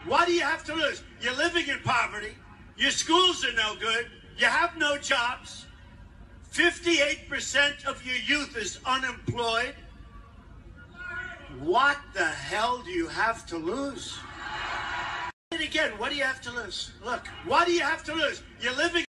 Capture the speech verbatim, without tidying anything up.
What do you have to lose? You're living in poverty. Your schools are no good. You have no jobs. fifty-eight percent of your youth is unemployed. What the hell do you have to lose? And again, what do you have to lose? Look, what do you have to lose? You're living